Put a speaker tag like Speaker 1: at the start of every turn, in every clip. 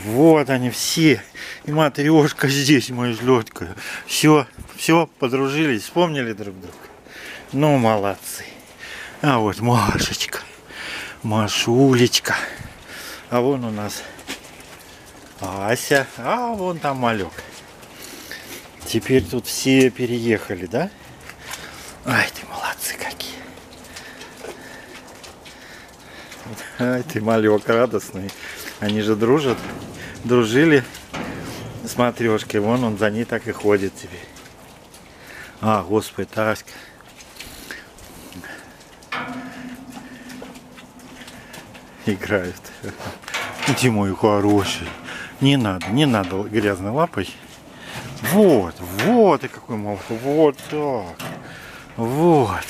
Speaker 1: Вот они все. И матрешка здесь, моя жлётка. Все, подружились, вспомнили друг друга. Ну, молодцы. А вот Машечка, Машулечка. А вон у нас Ася. А вон там малек. Теперь тут все переехали, да? Ай, ты молодцы какие. Ай, ты малек радостный. Они же дружат. Дружили с матрешкой. Вон он за ней так и ходит теперь. А, господи, Таська. Играют. Иди, мой хороший. Не надо грязной лапой. Вот, и какой молодец. Вот так. Вот.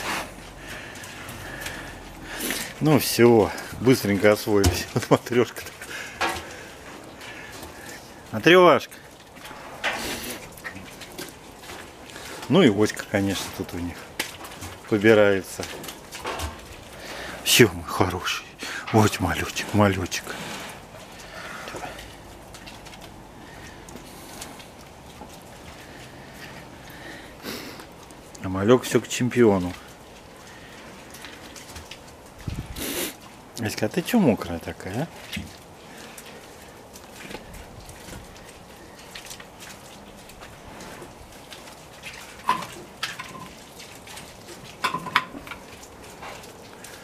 Speaker 1: Ну все, быстренько освоились. Вот матрешка. Матрешка. Ну и Оська, конечно, тут у них побирается. Все, мой хороший. Вот малючек. А малек все к чемпиону. Аська, а ты че мокрая такая, а?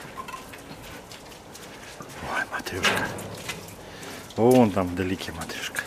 Speaker 1: Ой, матрешка. Вон там вдалеке матрешка.